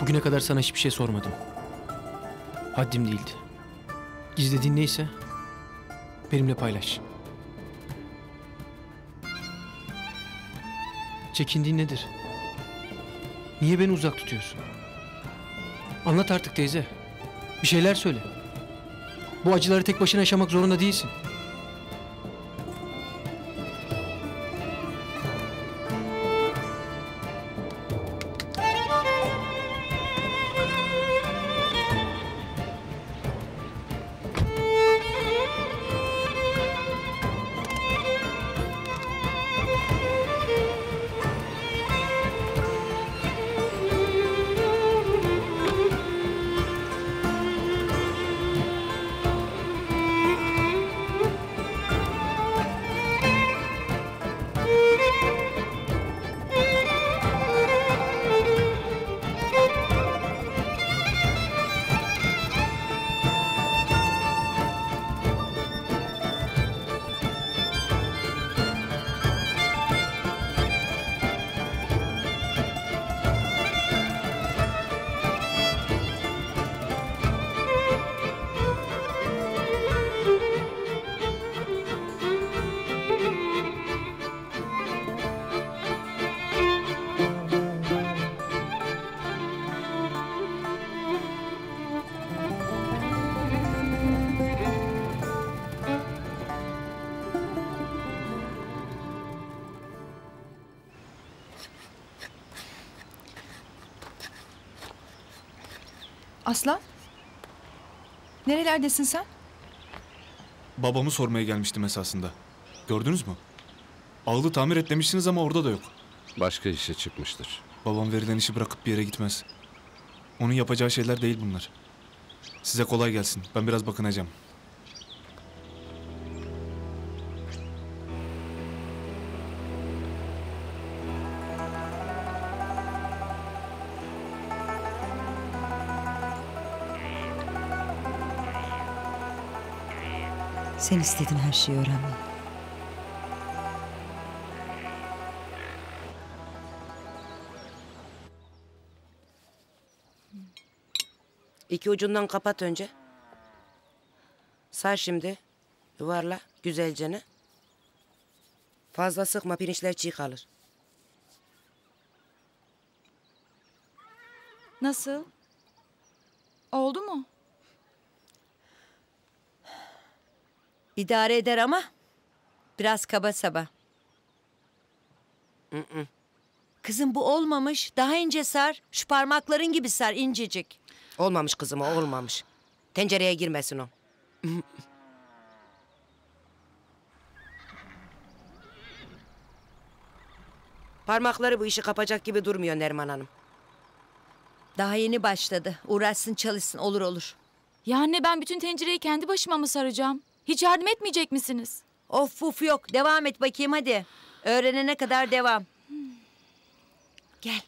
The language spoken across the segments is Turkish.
Bugüne kadar sana hiçbir şey sormadım. Haddim değildi. Gizlediğin neyse benimle paylaş. Çekindiğin nedir? Niye beni uzak tutuyorsun? Anlat artık teyze. Bir şeyler söyle. Bu acıları tek başına yaşamak zorunda değilsin. Aslan? Nerelerdesin sen? Babamı sormaya gelmiştim esasında. Gördünüz mü? Ağlı tamir et demiştiniz ama orada da yok. Başka işe çıkmıştır. Babam verilen işi bırakıp bir yere gitmez. Onun yapacağı şeyler değil bunlar. Size kolay gelsin. Ben biraz bakınacağım. Sen istedin her şeyi öğrenmeyi. İki ucundan kapat önce. Sar şimdi. Yuvarla güzelce. Fazla sıkma, pirinçler çiğ kalır. Nasıl? Oldu mu? İdare eder ama biraz kaba saba. Kızım bu olmamış. Daha ince sar. Şu parmakların gibi sar, incecik. Olmamış kızım, o olmamış. Tencereye girmesin o. Parmakları bu işi kapacak gibi durmuyor Neriman Hanım. Daha yeni başladı. Uğraşsın çalışsın, olur olur. Ya anne, ben bütün tencereyi kendi başıma mı saracağım? Hiç yardım etmeyecek misiniz? Of uf yok. Devam et bakayım hadi. Öğrenene kadar devam. Gel.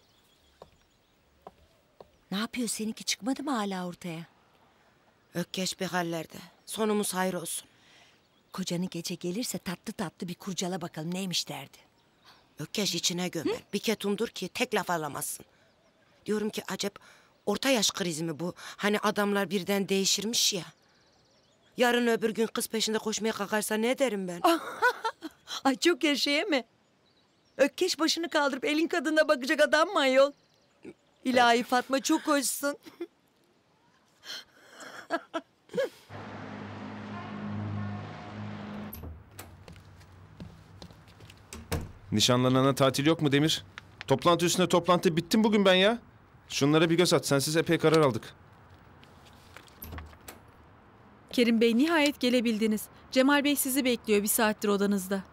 Ne yapıyor, seninki çıkmadı mı hala ortaya? Ökkeş bir hallerde. Sonumuz hayır olsun. Kocanı gece gelirse tatlı tatlı bir kurcala bakalım neymiş derdi. Ökkeş içine gömer. Bir ketumdur ki tek laf alamazsın. Diyorum ki acep orta yaş krizi mi bu? Hani adamlar birden değişirmiş ya. Yarın öbür gün kız peşinde koşmaya kalkarsa ne derim ben? Ay çok yaşaya mı? Ökkeş başını kaldırıp elin kadına bakacak adam mı ayol? İlahi Fatma çok hoşsun. Nişanlanana tatil yok mu Demir? Toplantı üstüne toplantı, bittim bugün ben ya. Şunlara bir göz at, sensiz epey karar aldık. Kerim Bey, nihayet gelebildiniz. Cemal Bey sizi bekliyor bir saattir odanızda.